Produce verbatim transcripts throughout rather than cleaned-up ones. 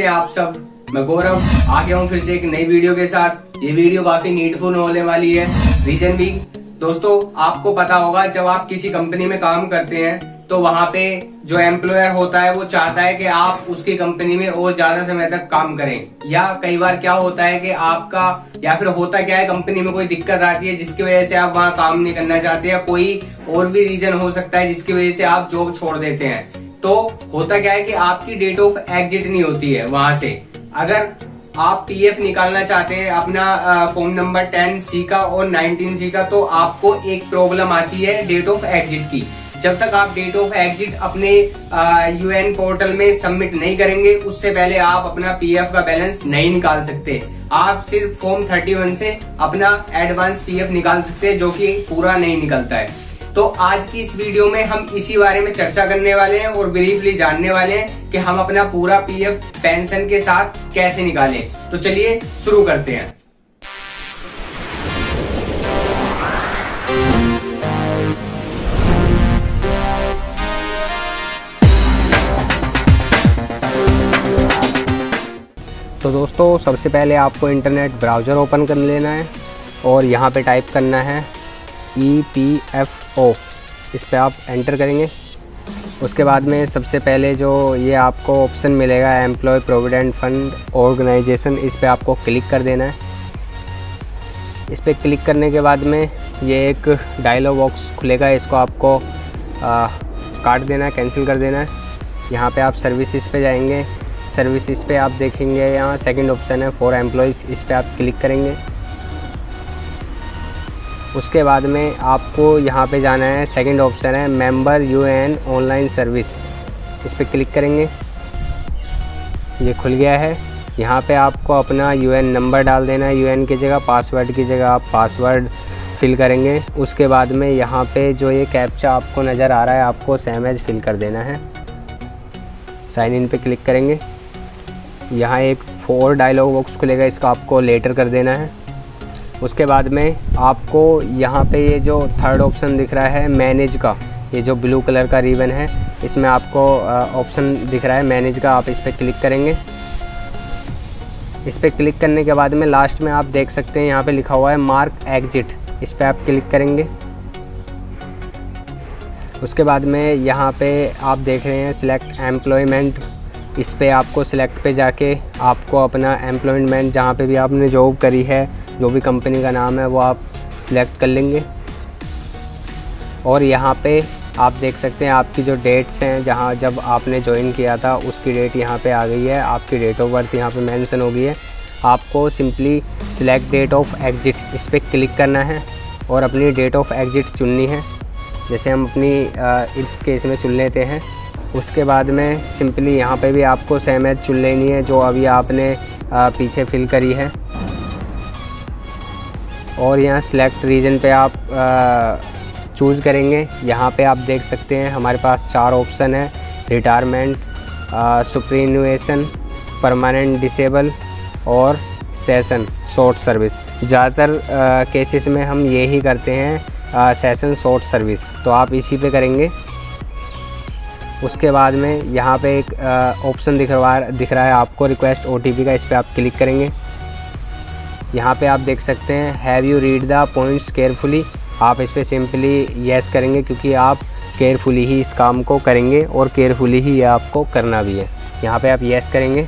कैसे आप सब। मैं गौरव आ गया हूँ फिर से एक नई वीडियो के साथ। ये वीडियो काफी नीडफुल होने वाली है। रीजन भी दोस्तों आपको पता होगा, जब आप किसी कंपनी में काम करते हैं तो वहां पे जो एम्प्लॉयर होता है वो चाहता है कि आप उसकी कंपनी में और ज्यादा समय तक काम करें। या कई बार क्या होता है कि आपका या फिर होता क्या है, कंपनी में कोई दिक्कत आती है जिसकी वजह से आप वहां काम नहीं करना चाहते, या कोई और भी रीजन हो सकता है जिसकी वजह से आप जॉब छोड़ देते हैं। तो होता क्या है कि आपकी डेट ऑफ एग्जिट नहीं होती है वहां से। अगर आप पीएफ निकालना चाहते हैं अपना फॉर्म नंबर टेन सी का और नाइनटीन सी का, तो आपको एक प्रॉब्लम आती है डेट ऑफ एग्जिट की। जब तक आप डेट ऑफ एग्जिट अपने यूएन पोर्टल में सबमिट नहीं करेंगे, उससे पहले आप अपना पीएफ का बैलेंस नहीं निकाल सकते। आप सिर्फ फॉर्म थर्टी वन से अपना एडवांस पीएफ निकाल सकते हैं, जो कि पूरा नहीं निकलता है। तो आज की इस वीडियो में हम इसी बारे में चर्चा करने वाले हैं और ब्रीफली जानने वाले हैं कि हम अपना पूरा पीएफ पेंशन के साथ कैसे निकालें। तो चलिए शुरू करते हैं। तो दोस्तों सबसे पहले आपको इंटरनेट ब्राउज़र ओपन कर लेना है और यहाँ पे टाइप करना है ई पी एफ ओ। इस पे आप एंटर करेंगे। उसके बाद में सबसे पहले जो ये आपको ऑप्शन मिलेगा एम्प्लॉय प्रोविडेंट फंड ऑर्गेनाइजेशन, इस पे आपको क्लिक कर देना है। इस पे क्लिक करने के बाद में ये एक डायलॉग बॉक्स खुलेगा, इसको आपको आ, काट देना है, कैंसिल कर देना है। यहाँ पे आप सर्विसेज पे जाएंगे। सर्विसेज पे आप देखेंगे यहाँ सेकंड ऑप्शन है फॉर एम्प्लॉयज़, इस पे आप क्लिक करेंगे। उसके बाद में आपको यहाँ पे जाना है, सेकंड ऑप्शन है मेंबर यूएन ऑनलाइन सर्विस, इस पे क्लिक करेंगे। ये खुल गया है। यहाँ पे आपको अपना यूएन नंबर डाल देना है, यूएन की जगह पासवर्ड की जगह आप पासवर्ड फिल करेंगे। उसके बाद में यहाँ पे जो ये कैप्चा आपको नज़र आ रहा है, आपको सेम एज फिल कर देना है। साइन इन पे क्लिक करेंगे। यहाँ एक फोर डायलॉग बॉक्स खुलेगा, इसको आपको लेटर कर देना है। उसके बाद में आपको यहाँ पे ये जो थर्ड ऑप्शन दिख रहा है मैनेज का, ये जो ब्लू कलर का रिबन है, इसमें आपको ऑप्शन दिख रहा है मैनेज का, आप इस पर क्लिक करेंगे। इस पर क्लिक करने के बाद में लास्ट में आप देख सकते हैं यहाँ पे लिखा हुआ है मार्क एग्जिट, इस पर आप क्लिक करेंगे। उसके बाद में यहाँ पे आप देख रहे हैं सिलेक्ट एम्प्लॉयमेंट, इस पे आपको सिलेक्ट पे जाके आपको अपना एम्प्लॉयमेंट जहाँ पे भी आपने जॉब करी है, जो भी कंपनी का नाम है वो आप सिलेक्ट कर लेंगे। और यहाँ पे आप देख सकते हैं आपकी जो डेट्स हैं, जहाँ जब आपने ज्वाइन किया था उसकी डेट यहाँ पे आ गई है, आपकी डेट ऑफ बर्थ यहाँ पे मेंशन हो गई है। आपको simply select date of exit, इस पर क्लिक करना है और अपनी डेट ऑफ एग्जिट चुननी है। जैसे हम अपनी इस केस में चुन लेते हैं। उसके बाद में सिंपली यहाँ पे भी आपको सेम एज चुन लेनी है जो अभी आपने आ, पीछे फिल करी है। और यहाँ सिलेक्ट रीजन पे आप चूज़ करेंगे। यहाँ पे आप देख सकते हैं हमारे पास चार ऑप्शन है, रिटायरमेंट, सुपरएनुएशन, परमानेंट डिसेबल और सेशन शॉर्ट सर्विस। ज़्यादातर केसेस में हम ये ही करते हैं सेशन शॉर्ट सर्विस, तो आप इसी पे करेंगे। उसके बाद में यहाँ पे एक ऑप्शन दिख रहा है दिख रहा है आपको रिक्वेस्ट ओटीपी का, इस पर आप क्लिक करेंगे। यहाँ पे आप देख सकते हैं have you read the points carefully, आप इस पर सिंपली येस करेंगे क्योंकि आप केयरफुली ही इस काम को करेंगे और केयरफुली ही ये आपको करना भी है। यहाँ पे आप येस करेंगे।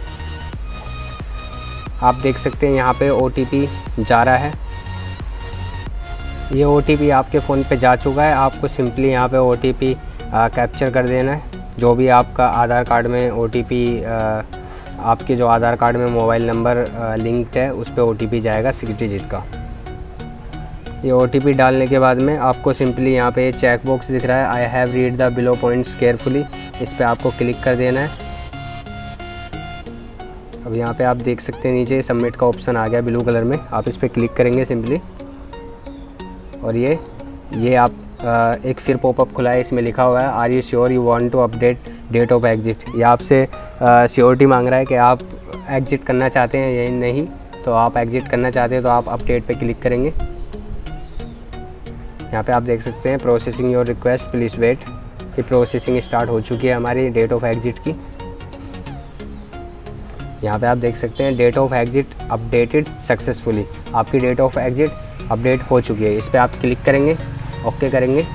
आप देख सकते हैं यहाँ पे ओटीपी जा रहा है। ये ओटीपी आपके फ़ोन पे जा चुका है। आपको सिंपली यहाँ पे ओटीपी कैप्चर कर देना है। जो भी आपका आधार कार्ड में ओटीपी, आपके जो आधार कार्ड में मोबाइल नंबर लिंक्ड है उस पर ओटीपी जाएगा सिक्स डिजिट का। ये ओटीपी डालने के बाद में आपको सिंपली यहाँ पे चेक बॉक्स दिख रहा है I have read the below points carefully, इस पर आपको क्लिक कर देना है। अब यहाँ पे आप देख सकते हैं नीचे सबमिट का ऑप्शन आ गया ब्लू कलर में, आप इस पर क्लिक करेंगे सिंपली। और ये ये आप एक फिर पॉपअप खुला है, इसमें लिखा हुआ है are you sure you want to update date of exit. ये आपसे श्योरिटी मांग रहा है कि आप एग्जिट करना चाहते हैं या नहीं। तो आप एग्जिट करना चाहते हैं तो आप अपडेट पे क्लिक करेंगे। यहाँ पे आप देख सकते हैं processing your request please wait, ये प्रोसेसिंग स्टार्ट हो चुकी है हमारी डेट ऑफ एग्जिट की। यहाँ पे आप देख सकते हैं date of exit updated successfully, आपकी डेट ऑफ एग्जिट अपडेट हो चुकी है। इस पर आप क्लिक करेंगे, ओके करेंगे।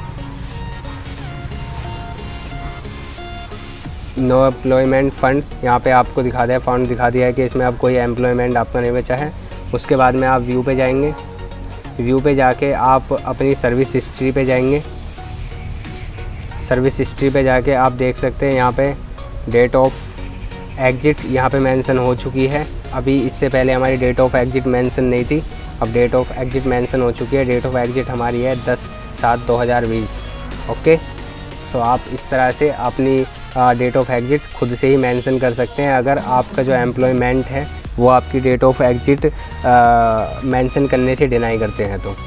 नो एम्प्लॉयमेंट फ़ंड, यहाँ पे आपको दिखा दिया, फंड दिखा दिया है कि इसमें अब कोई एम्प्लॉयमेंट आपका नहीं बचा है। उसके बाद में आप व्यू पे जाएंगे, व्यू पे जाके आप अपनी सर्विस हिस्ट्री पे जाएंगे। सर्विस हिस्ट्री पे जाके आप देख सकते हैं यहाँ पे डेट ऑफ एग्जिट यहाँ पे मेंशन हो चुकी है। अभी इससे पहले हमारी डेट ऑफ एग्जिट मेंशन नहीं थी, अब डेट ऑफ एग्जिट मेंशन हो चुकी है। डेट ऑफ एग्जिट हमारी है दस सात दो हज़ार बीस। ओके, तो आप इस तरह से अपनी डेट ऑफ एग्जिट खुद से ही मेंशन कर सकते हैं अगर आपका जो एम्प्लॉयमेंट है वो आपकी डेट ऑफ एग्जिट मेंशन करने से डिनाई करते हैं। तो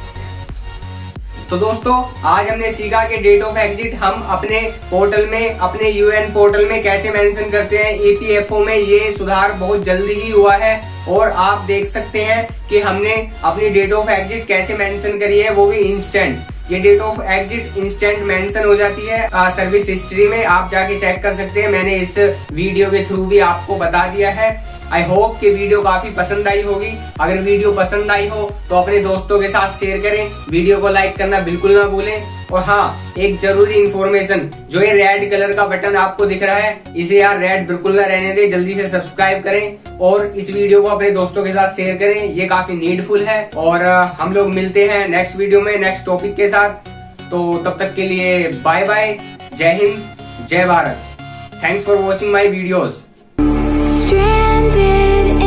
तो दोस्तों आज हमने सीखा कि डेट ऑफ एग्जिट हम अपने पोर्टल में, अपने यूएन पोर्टल में कैसे मेंशन करते हैं। ईपीएफओ में ये सुधार बहुत जल्दी ही हुआ है और आप देख सकते हैं कि हमने अपनी डेट ऑफ एग्जिट कैसे मेंशन करी है, वो भी इंस्टेंट। ये date of exit instant mention हो जाती है आ, सर्विस हिस्ट्री में, आप जाके चेक कर सकते हैं। मैंने इस वीडियो के थ्रू भी आपको बता दिया है। आई होप कि वीडियो काफी पसंद आई होगी। अगर वीडियो पसंद आई हो तो अपने दोस्तों के साथ शेयर करें, वीडियो को लाइक करना बिल्कुल ना भूलें। और हाँ, एक जरूरी इन्फॉर्मेशन, जो ये रेड कलर का बटन आपको दिख रहा है, इसे यार रेड बिल्कुल ना रहने दें, जल्दी से सब्सक्राइब करें और इस वीडियो को अपने दोस्तों के साथ शेयर करें, ये काफी नीडफुल है। और हम लोग मिलते हैं नेक्स्ट वीडियो में नेक्स्ट टॉपिक के साथ। तो तब तक के लिए बाय बाय, जय हिंद, जय Bharat. Thanks for watching my videos. Stranded